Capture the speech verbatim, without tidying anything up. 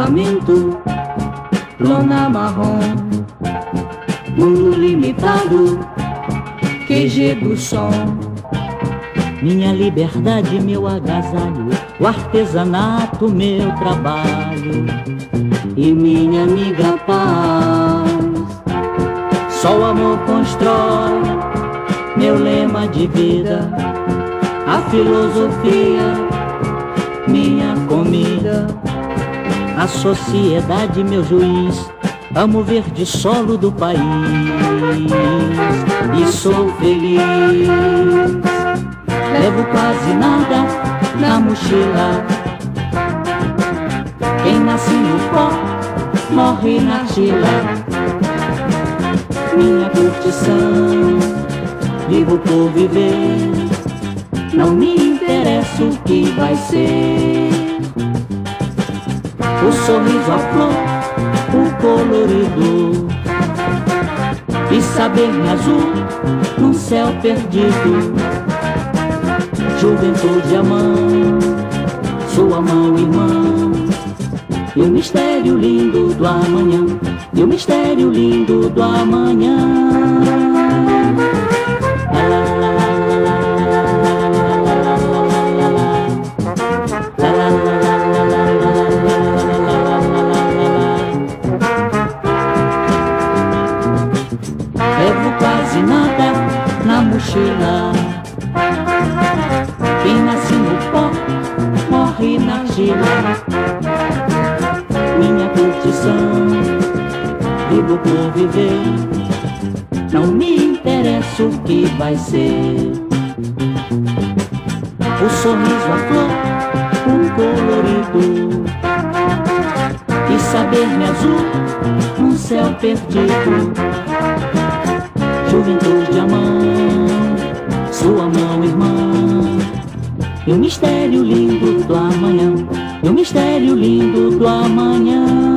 faminto, lona marrom, mundo limitado, Q G do som. Minha liberdade, meu agasalho, o artesanato, meu trabalho e minha amiga paz. Só o amor constrói meu lema de vida, a filosofia, minha comida, a sociedade, meu juiz. Amo o verde solo do país e sou feliz. Levo quase nada na mochila. Quem nasce no pó morre na argila. Minha curtição, vivo por viver. Não me interessa o que vai ser. O sorriso, a flor, o colorido e saber-me azul num céu perdido. Juventude, a mão, sua mão, irmão, e o mistério lindo do amanhã, e o mistério lindo do amanhã. Levo quase nada na mochila. Quem nasce no pó morre na argila. Minha curtição, vivo por viver. Não me interessa o que vai ser. O sorriso, a flor, um colorido e saber-me azul num céu perdido. Juventude, a mão, sua mão, irmão, e o mistério lindo do amanhã, e o mistério lindo do amanhã.